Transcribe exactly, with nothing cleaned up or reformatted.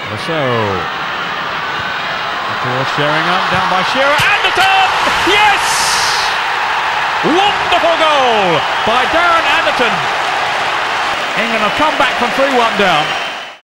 So, towards Sheringham, down by Shearer, Anderton! Yes! Wonderful goal by Darren Anderton. England have come back from three one down.